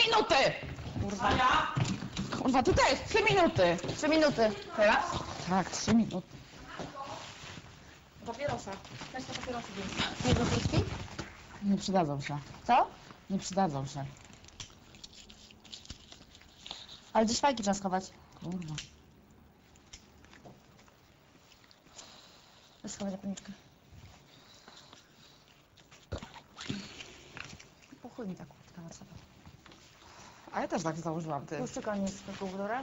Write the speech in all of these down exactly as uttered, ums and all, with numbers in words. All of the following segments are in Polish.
minuty! Kurwa. Kurwa, ty też, trzy minuty. Trzy minuty. Teraz? Tak, trzy minuty. Papierosa. Weź te papierosy, więc. Jedno krótki? Nie przydadzą się. Co? Nie przydadzą się. Ale gdzieś fajki trzeba schować. Kurwa. Weź schować zapalniczkę. Po chuj mi ta kurtka na sobie. A ja też tak założyłam, ty. Tłuszczyka nie jest taką dobra.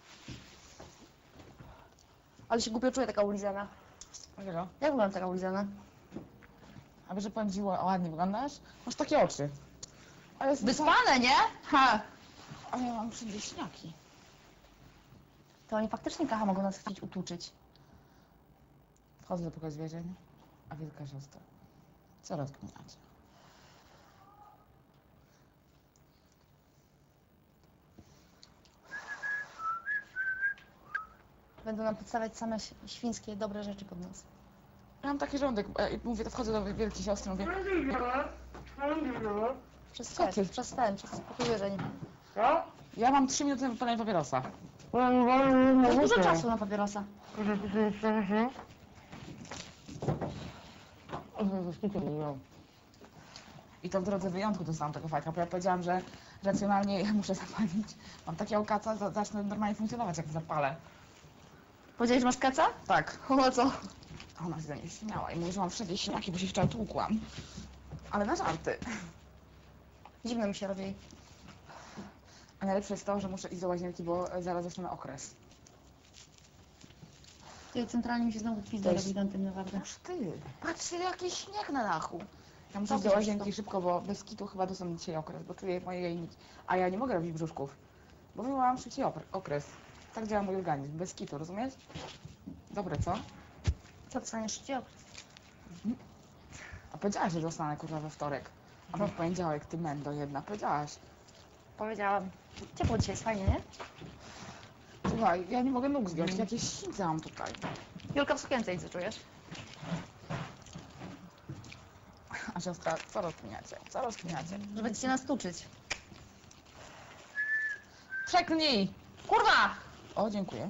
Ale się głupio czuję taka ulizana. Dlaczego? Jak wygląda taka ulizana? A wiesz, że powiem ci, ładnie wyglądasz? Masz takie oczy. Ale jest Wyspane, nie? Ha! A ja mam wszędzie śniaki. To oni faktycznie, kacha, mogą nas chcieć utuczyć. Wchodzę do pokoju zwierzeń, a wielka siostra. Co rozkminiacie? Będą nam podstawiać same ś- świńskie, dobre rzeczy pod nas. Ja mam taki żołądek, e, mówię, to wchodzę do wielkiej siostry, mówię, Przez Co ty? ten, przez ten, przez pokój wierzeń. ja mam trzy minuty na wypalenie papierosa. To jest dużo czasu na papierosa. I to w drodze wyjątku dostałam tego fajka, bo ja powiedziałam, że racjonalnie ja muszę zapalić. Mam takiego kaca, za- zacznę normalnie funkcjonować, jak zapalę. Powiedziałeś, że masz kaca? Tak. O co? A ona się ze mnie śmiała i mówi, że mam wszędzie śniaki, bo się wczoraj tłukłam. Ale na żarty. Zimno mi się robi. A najlepsze jest to, że muszę iść do łazienki, bo zaraz zacznę okres. Ty centralnie mi się znowu pizda Weź. robi na tym naprawdę. Aż ty, patrzcie, jaki śnieg na dachu. Ja muszę Co iść do ty łazienki wszystko? szybko, bo bez kitu chyba dostanę dzisiaj okres, bo czuję moje jajniki. A ja nie mogę robić brzuszków, bo wywołałam szybciej opr- okres. Tak działa mój organizm, bez kitu, rozumiesz? Dobre, co? Co dostaniesz szybciej? A powiedziałaś, że dostanę kurwa we wtorek. A w poniedziałek, ty mendo jedna, powiedziałaś. Powiedziałam. Ciepło dzisiaj jest, fajnie, nie? Słuchaj, ja nie mogę nóg zgiąć, jakieś sińce mam tutaj. Julka w sukience, co czujesz? A siostra, co rozkminiacie? Co rozkminiacie? Że będziecie nas tuczyć. Przeklnij! Kurwa! O, dziękuję.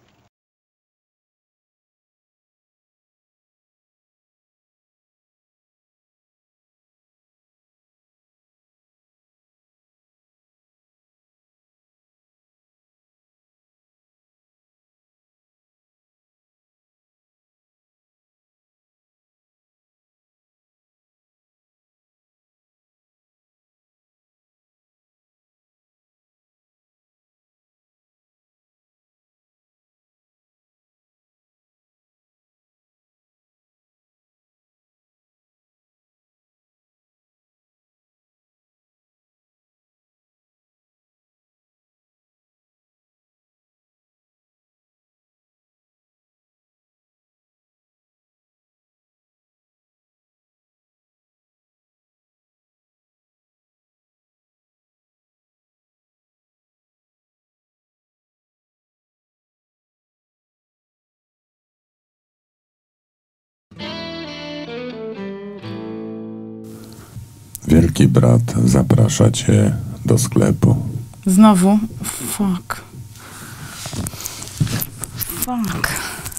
Wielki brat zaprasza cię do sklepu. Znowu? Fuck. Fuck.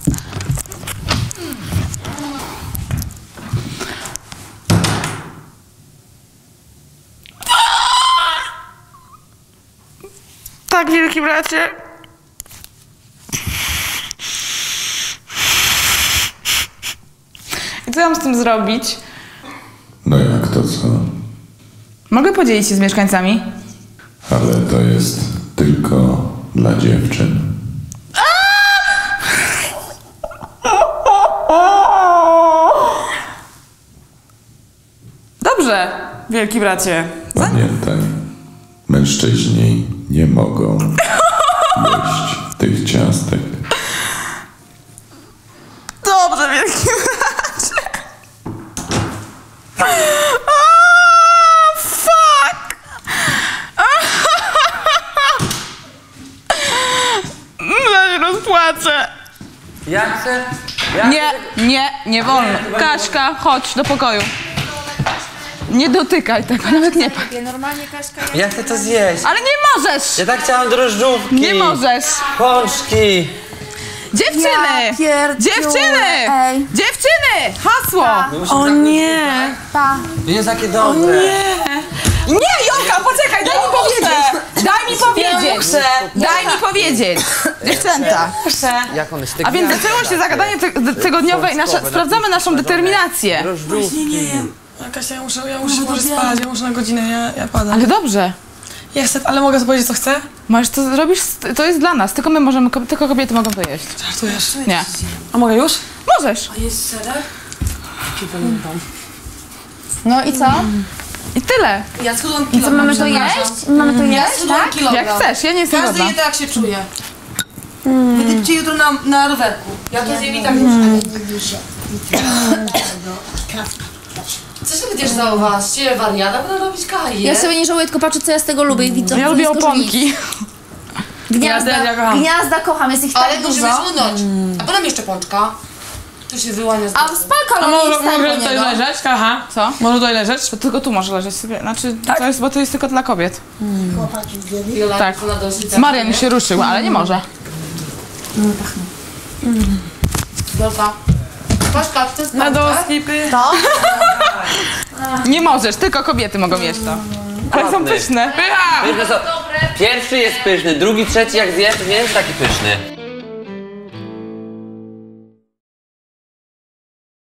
Tak, wielki bracie. I co mam z tym zrobić? No jak to co? Mogę podzielić się z mieszkańcami? Ale to jest tylko dla dziewczyn. Dobrze, wielki bracie. Pamiętaj, mężczyźni nie mogą jeść tych ciastek. Dobrze, wielki bracie. Fuck! Ja się rozpłaczę. Ja chcę... Ja Nie, nie, nie wolno. Kaśka, chodź do pokoju. Nie dotykaj tego, nawet nie. Normalnie Kaśka, Ja chcę to zjeść. Ale nie możesz! Ja tak chciałam drożdżówki. Nie możesz! Pączki. Dziewczyny! pierdziu. Dziewczyny! Ej. Dziewczyny! Hasło! O nie! Pa. Jest takie dobre. Nie, Jolka, poczekaj, daj mi powiedzieć! Daj mi powiedzieć! Daj mi powiedzieć! Dziewczęta! Jak one A więc zaczęło się zagadanie te, tygodniowe i nasza, sprawdzamy naszą determinację. Drożdżówki. Nie, nie. Kasia, ja muszę, ja muszę się może spać, ja muszę na godzinę, ja, ja padam. Ale dobrze. Ja chcę, ale mogę sobie powiedzieć, co chcę? Możesz to zrobisz, to jest dla nas, tylko my możemy, tylko kobiety mogą to jeść. Żartujesz? Nie. A mogę już? Możesz. A jest serek? No i co? I tyle. Ja schudłam I co, mamy to jeść? Mamy to Ja jeść, schudłam tak? kilogram. Jak chcesz, ja nie jestem Każdy głodna. je tak, jak się czuje. Wytypcie jutro na, na rowerku. Ja to zjem i tak już. Co się będziesz zauważyć? Wariata będą robić kaję. Ja sobie nie żałuję, tylko patrzę, co ja z tego lubię i widzę. Ja lubię oponki. Gniazda, Ja też, ja kocham. gniazda kocham, jest ich Ale tak musimy dużo. schudnąć. A potem jeszcze pączka. Tu się wyłania z A spal A kalorii może, jest tak mogę do tutaj niego. leżeć, Kacha? Co? Może tutaj leżeć? To tylko tu może leżeć sobie, znaczy to jest, bo to jest tylko dla kobiet. Wiola, Tak. na dosyć. Marian się ruszył, ale nie może. Wiolka. Paszka, ty Na doski, py. Nie możesz, tylko kobiety mogą jeść to. Ale są Ładny. pyszne. Pyszne są. Pierwszy jest pyszny, drugi, trzeci jak zjesz, to nie jest taki pyszny.